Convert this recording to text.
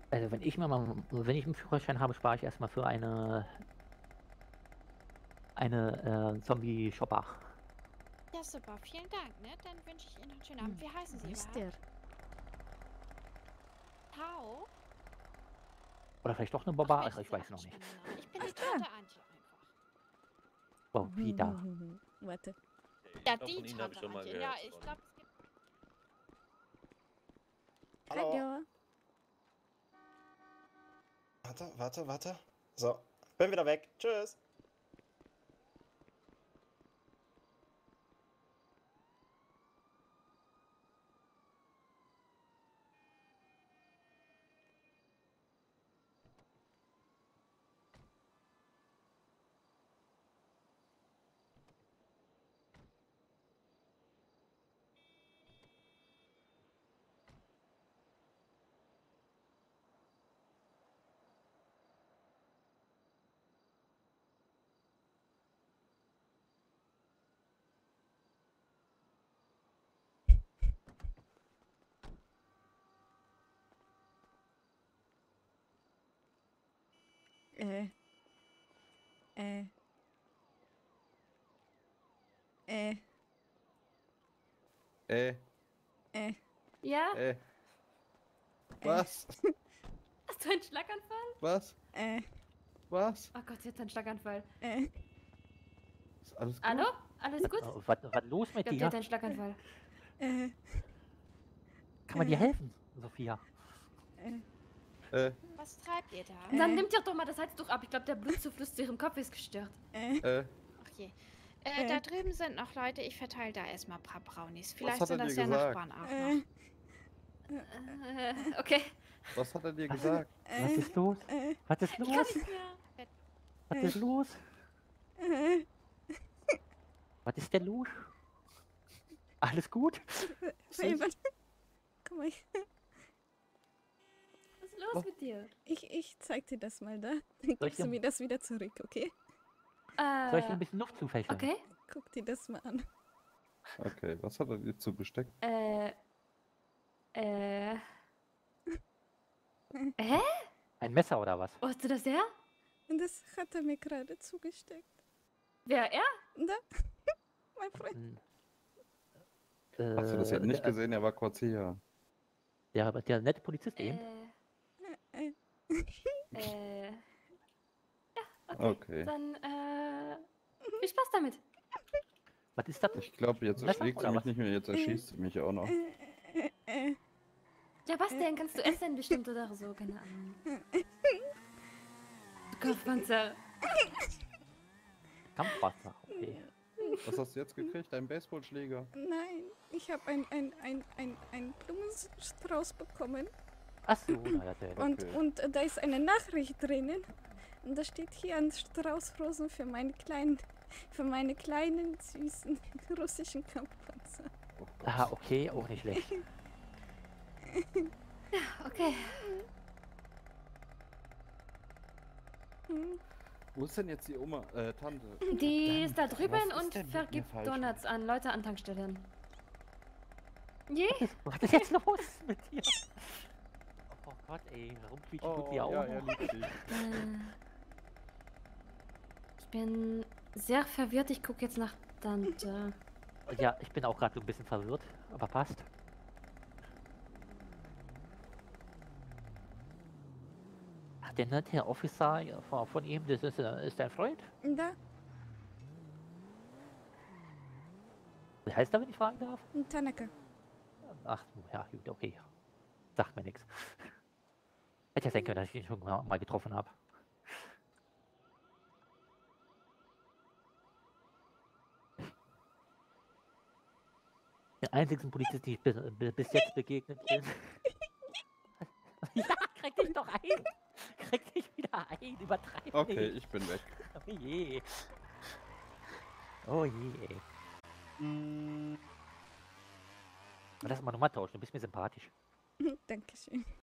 Also wenn ich einen Führerschein habe, spare ich erstmal für eine Zombie-Shopper. Ja, super. Vielen Dank, ne? Dann wünsche ich Ihnen noch einen schönen Abend. Wie heißen Sie Ist der? überhaupt? Tao? Oder vielleicht doch 'ne Ach Bobba, Mensch, ach, das ist ich ja auch weiß ein noch nicht. spannender Name. Ich bin Ach die da. Tante Antje einfach. Wow, wieder. Warte. Okay, Ja, ich glaube, die von Ihnen habe ich Tante schon mal Antje. Ja, gehört. ich glaube, es gibt... Hallo. Hallo. Warte. So, bin wieder weg. Tschüss. Äh. Äh. Äh. Äh. Ja? Was? Hast du einen Schlaganfall? Was? Was? Oh Gott, jetzt einen Schlaganfall. Ist alles gut? Hallo? Alles gut? Was los Ich mit glaube, der dir? hat einen Schlaganfall. Kann man dir helfen, Sophia? Was treibt ihr da? Dann nimmt ihr doch mal das Halstuch ab. Ich glaube, der Blutzufluss zu ihrem Kopf ist gestört. Ach je. Da drüben sind noch Leute. Ich verteile da erstmal ein paar Brownies. Vielleicht hat sind er das dir ja gesagt? Nachbarn auch noch. Okay. Was hat er dir gesagt? Was ist los? Was ist Ich kann los? nicht mehr. Was ist los? Was ist denn los? Alles gut? Warte. Komm mal. Was ist los mit dir? Ich zeig dir das mal da. Dann gibst du mir das wieder zurück, okay? Soll ich dir ein bisschen Luft zufächeln? Okay. Guck dir das mal an. Okay, was hat er dir zugesteckt? Hä? Ein Messer oder was? Wo hast du das her? Und das hat er mir gerade zugesteckt. Wer, er? Da. Mein Freund. Hast du das jetzt nicht gesehen? Er war kurz hier. Der nette Polizist eben? Ja, Okay. Dann, viel Spaß damit. Was ist das? Ich glaube, jetzt Messer erschlägt sie oder mich was? nicht mehr, jetzt erschießt sie mich auch noch. Ja, was denn? Kannst du essen bestimmt oder so? Keine Ahnung. Du Kampfpanzer. Kampfwasser, okay. Was hast du jetzt gekriegt? Ein Baseballschläger? Nein, ich habe einen Blumenstrauß bekommen. Ach so, na ja, Und da ist eine Nachricht drinnen. Und da steht hier ein Strauß Rosen für meine kleinen, süßen russischen Kampfpanzer. Oh Gott. Ah, okay, auch nicht schlecht. Okay. Wo ist denn jetzt die Oma, Tante? Die ist da drüben was ist und denn mit vergibt mir falsch? Donuts an Leute an Tankstellen. Je? Was ist jetzt los mit dir? Oh Gott, ey, warum quietscht Oh, die Augen? ja, er liebt dich. Ich bin sehr verwirrt. Ich gucke jetzt nach Tante. Ja, ich bin auch gerade so ein bisschen verwirrt, aber passt. Ach, der nette Officer von ihm, das ist dein Freund? Da, Wie heißt er, wenn ich fragen darf? Tanaka. Ach, ja, gut, okay. Sagt mir nichts. Hätte ja sein können, dass ich ihn schon mal getroffen habe. Den einzigen Polizisten, die ich bis jetzt begegnet bin. Ja, krieg dich doch ein! Krieg dich wieder ein, übertreib Okay, nicht. ich bin weg. Oh je. Oh je. Lass mal Nummer tauschen, du bist mir sympathisch. Dankeschön.